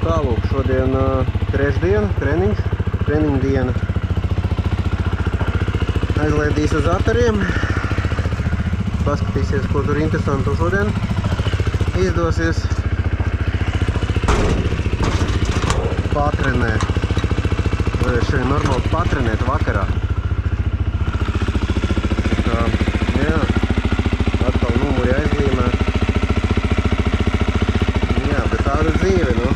tālūk, šodien trešdiena, treniņu diena. Aizlaidīs uz atariem. Paskatīsies, ko tur interesantu šodien izdosies patrenēt. Vai šeit normāli patrenēt vakarā. Tā, jā, atkal numuri aizlīmēt. Jā, bet tāda dzīve, nu.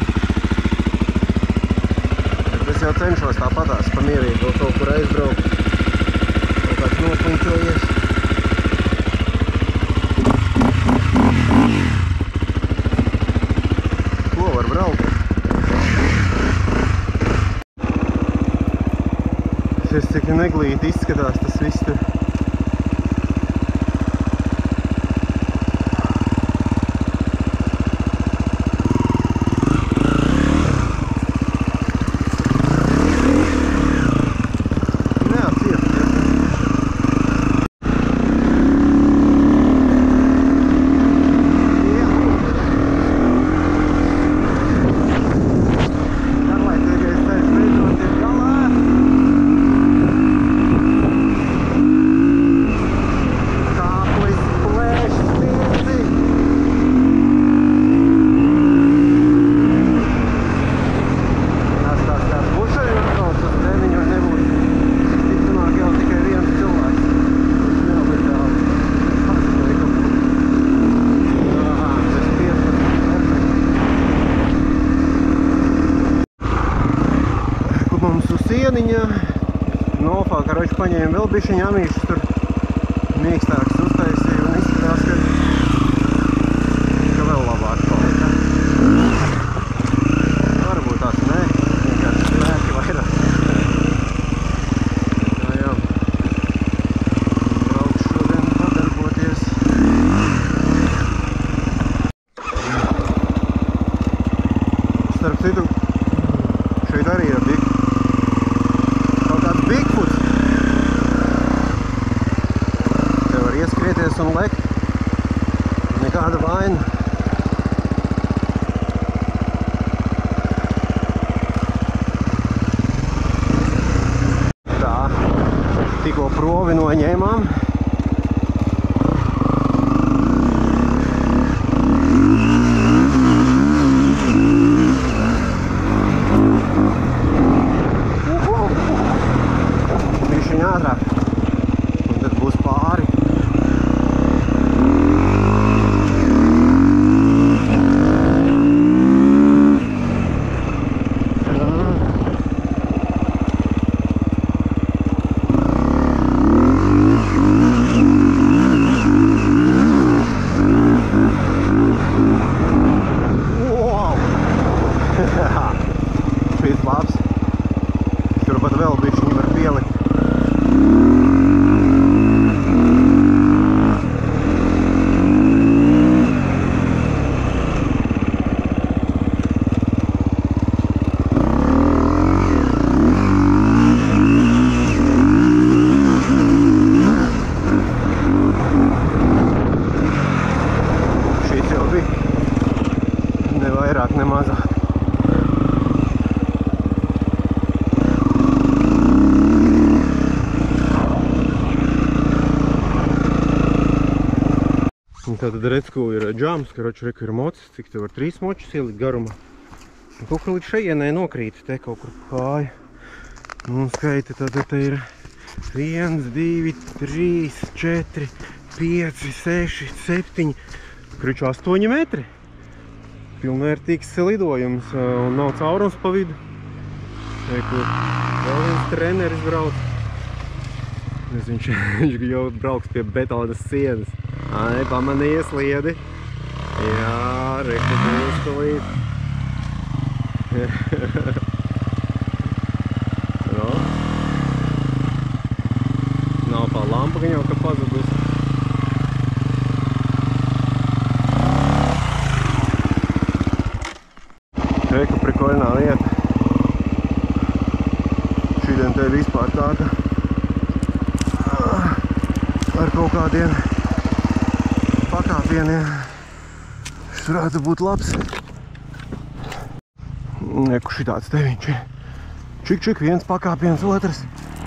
Bet es jau cenšos tāpatās pamierīgi vēl kaut kur aizbraukt. Kaut kāds nopuņķojies. Ko var braukt? Šis cik neglīti izskatās tas viss tur. Sieniņa. Nofā, karoči, paņēma vēl bišķiņ amīšas tur mīkstāks uztaisīja un izskatās, ka vēl labāk palika. Varbūt tās ne, vienkārši spēki vairāk. Tā jā. Braukšu šodien padarboties. Starp citu, šeit arī ir Bigfoot. Te var ieskrieties un lekt. Nekāda vaina. Tā, tikko provi noņēmām. Ātrāk, un tad būs pāri. Wow! Šīs labs. Turpat vēl bišķiņi var pielikt. Ne vairāk, ne mazāk. Un tātad redz, ko ir džāms, karoči, reku ir mocis, cik te var 3 močus ielikt garumā. Un kaut kur līdz šejienai nokrīt, te kaut kur kāja. Un skaita, tātad te ir 1, 2, 3, 4, 5, 6, 7, kriču 8 metri. Pilnvērtīgs lidojums un nav caurums pa vidu. Reku, vēl viens treneris brauc. Viņš jau brauks pie betānas sienas. Ai, pamanīja sliedi. Jā, reku būs tulīt. No. Nav pa lampa, gan jau ka pazudus. Reku prikoļnā vieta. Šīdien te vispār tā, ka ar kaut kādiem pakāpieniem šis varētu būt labs. Neku šitāds te viņš ir. Čik, viens pakāpiens, otrs.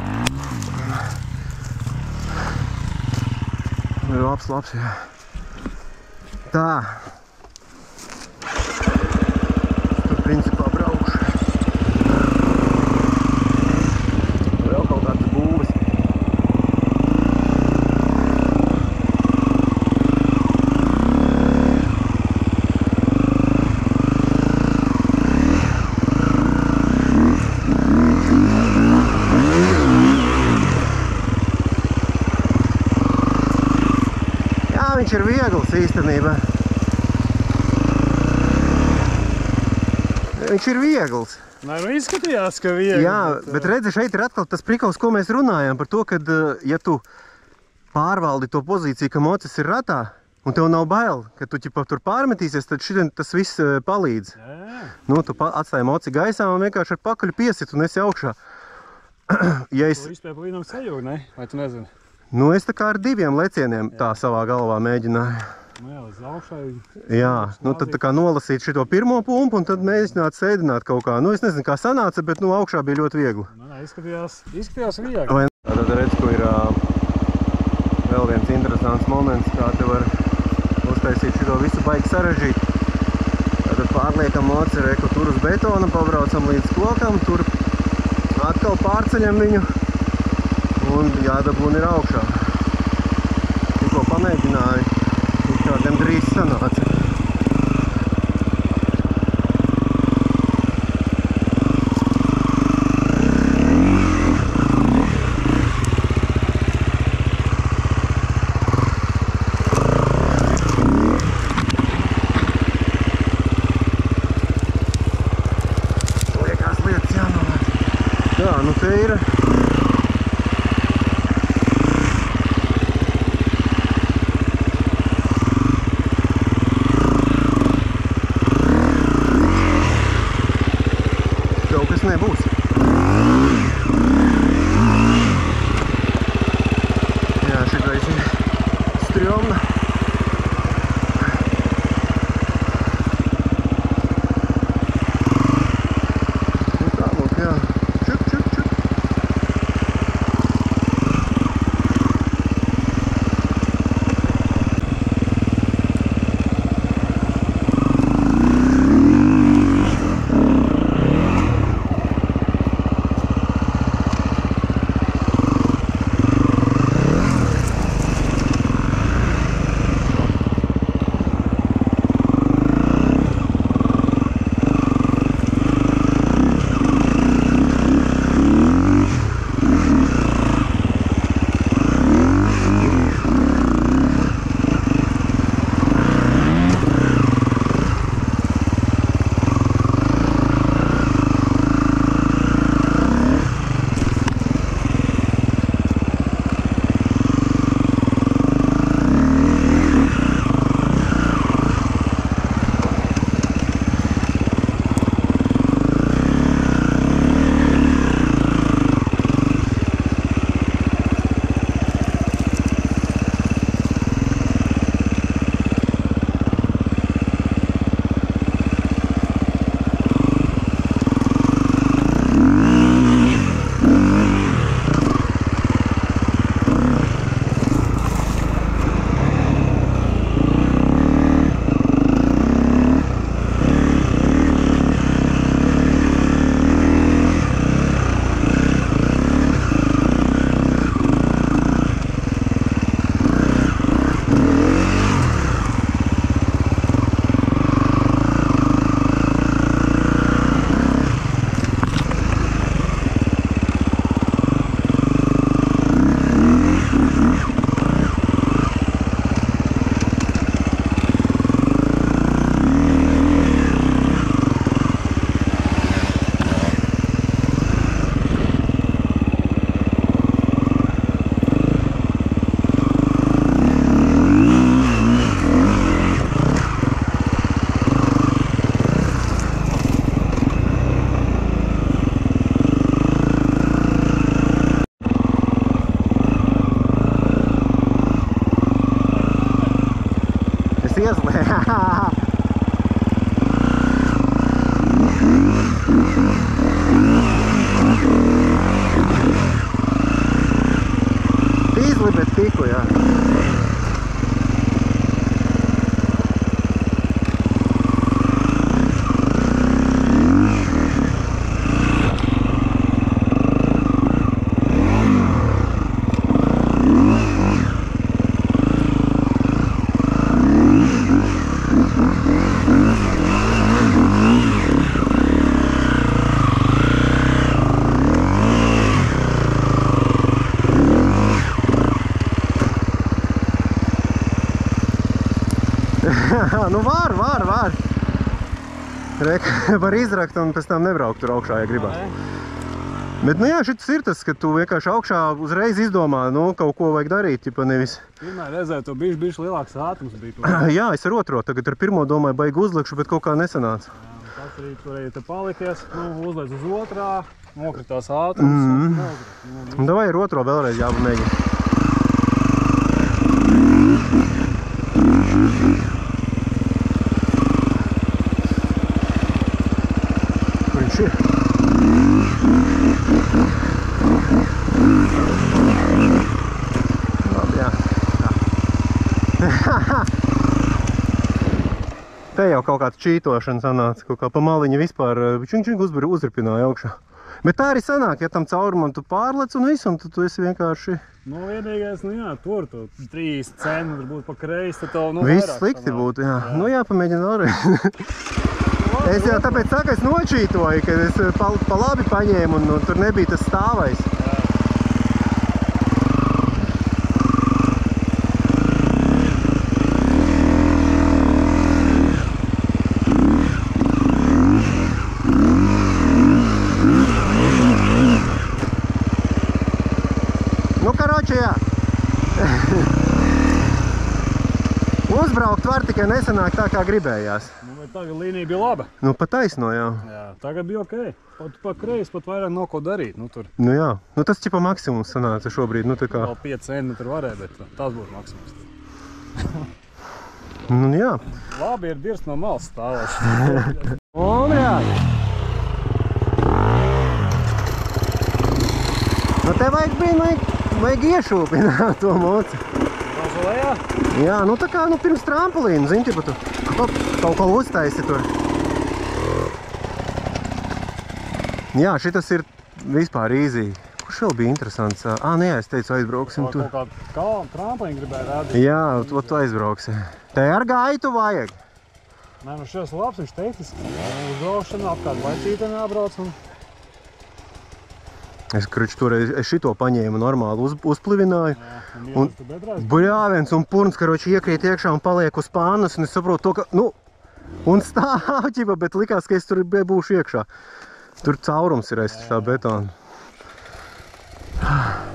Labs, jā. Tā. Tur principā braukšu. Vēl kaut kāds būves. Viņš ir viegls īstenībā. Viņš ir viegls. Nē, nu izskatījās, ka viegli. Jā, bet redzi, šeit ir atkal tas prikals, ko mēs runājam par to, ka, ja tu pārvaldi to pozīciju, ka mocis ir ratā, un tev nav bail, ka tu ķipa tur pārmetīsies, tad šitien tas viss palīdz. Jā. Nu, tu atstāji moci gaisā un vienkārši ar pakaļu piesit un esi augšā. Ja es... Tu vispār pa vienam sajūgi, ne? Vai tu nezini? Nu, es tā kā ar 2 lecieniem tā savā galvā mēģināju. Nu jā, līdz augšai. Jā, nu tad tā kā nolasīt šito pirmo pumpu un tad mēģināt sēdināt kaut kā. Nu, es nezinu, kā sanāca, bet nu augšā bija ļoti viegli. Nu, nē, izskatījās viegli. Tātad redz, ko ir vēl viens interesants moments, kā te var uztaisīt šito visu baigi sarežģīt. Tātad pārliekam moci reku tur uz betona, pabraucam līdz kokam, tur atkal pārceļam viņu. Un jādabūna ir augšā. Tikko pamēģināju, kā gandrīz sanāca. Liekas lietas jānolēc. Jā, nu te ir... nebūs. Jā, šitais ir strjomna. Nu tā, lūk, jā. Čuk. Seriously? lieli, bet tiku, jā. Nu var. Var izrakt un pēc tam nebraukt tur augšā, ja gribas. Bet, nu jā, šitas ir tas, ka tu vienkārši augšā uzreiz izdomā, nu, kaut ko vajag darīt, tipa nevis. Pirmā reizē to bišķi lielāks ātrums bija. Jā, es ar otro, tagad ar pirmo domāju, baigi uzlikšu, bet kaut kā nesanāca. Jā, tas arī tur te palikies, nu, uzliec uz otrā, nokritās ātrums. Davai ar otro vēlreiz jāpamēģina. Kur viņš ir? Labi, jā. Te jau kaut kāds čītošana sanāca, kaut kā pa maliņu vispār uzripināja augšā. Bet tā arī sanāk, ja tam caurumam tu pārlec un visu, un tu esi vienkārši... Nu, vienīgais, nu jā, tur 3 centimetri būtu pa kreisi, tad tev, nu, viss vairāk slikti sanāk. būtu, jā. Nu jā, pamēģinu vēlreiz. Es jau tāpēc saku, es nočītoju, ka es pa labi paņēmu un tur nebija tas stāvais. Nu, karoči, jā. Uzbraukt var, tikai nesanāk tā, kā gribējās. Nu, bet tagad līnija bija laba. Nu, pa taisno, jā. Jā, tagad bija okei. Pa kreisi pat vairāk nav ko darīt, nu, tur. Nu, jā. Nu, tas ķipa maksimums sanāca šobrīd, nu, tā kā... Vēl 5 centimetri varēja, bet tas būtu maksimums. Nu, jā. Labi, ir dirs no malas stāvās. Omrā! Nu, te vajag iešūpināt to moci. Pašu lejā? Jā, nu tā kā, nu, pirms trampolīnu, zini, tipa tu kaut ko uztaisi tur. Jā, šitas ir vispār easy. Kurš vēl bija interesants? Nē, es teicu, aizbrauksim tur. Kaut kā trampoliņu gribēja rādīt. Jā, tu aizbrauksi. Te ar gaitu vajag. Nē, nu šis labs, viņš tehniski. Uzbraukšana, apkārt laicītēm jābrauc un... Es šito paņēmu normāli, uzplivināju. Un bļāviens un purns, karoči, iekrīt iekšā un paliek uz pānas, un es saprotu to, ka, nu, un stāvķiba, bet likās, ka es tur būšu iekšā. Tur caurums ir aiz tā betona.